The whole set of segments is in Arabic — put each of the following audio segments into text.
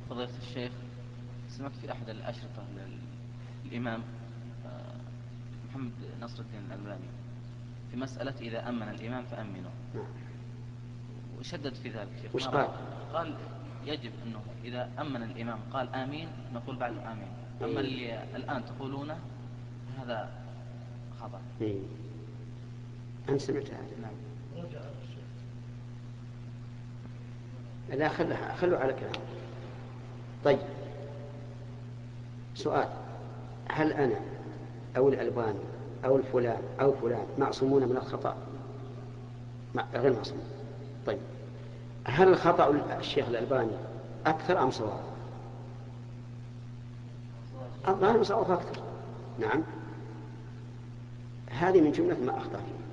فضيلة الشيخ، سمعت في أحد الأشرطة للإمام محمد نصر الدين الألباني في مسألة إذا أمن الإمام فأمنوا، نعم. وشدد في ذلك شيخ. وش قال؟ قال يجب أنه إذا أمن الإمام قال آمين نقول بعده آمين، أما إيه. اللي الآن تقولونه هذا خطأ. إيه. أنا سمعت هذا. نعم. لا، خلوا على كلام. طيب، سؤال: هل أنا أو الألباني أو الفلان أو فلان معصومون من الخطأ؟ غير معصوم. طيب، هل الخطأ الشيخ الألباني أكثر أم صواب؟ الظاهر صواب أكثر. نعم، هذه من جملة ما أخطأ فيه،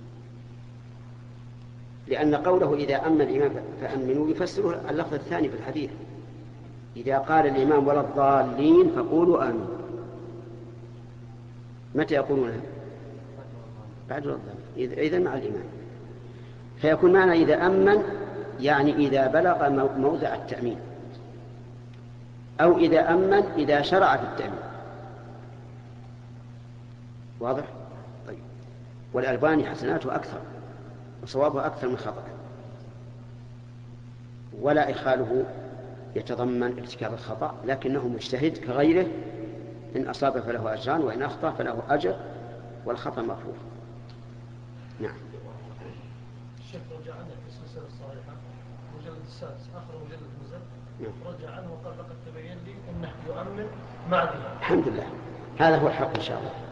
لأن قوله إذا أمن الإمام فأمنوا يفسره اللفظ الثاني في الحديث: إذا قال الإمام ولا الضالين فقولوا آمين. متى يقولونها؟ بعد ولا الضالين، إذن مع الإمام. فيكون معنى إذا أمن يعني إذا بلغ موضع التأمين، أو إذا أمن إذا شرع في التأمين. واضح؟ طيب، والألباني حسناته أكثر وصوابه أكثر من خطأ، ولا إخاله يتضمن ارتكاب الخطأ، لكنه مجتهد كغيره، إن أصاب فله أجران وإن أخطأ فله أجر والخطأ مغفور. نعم. الشيخ رجع عنه في السلسلة الصحيحة مجلد السادس آخر مجلد نزل، رجع عنه وقال لقد تبين لي أنه يؤمن مع الإمام. الحمد لله، هذا هو الحق إن شاء الله.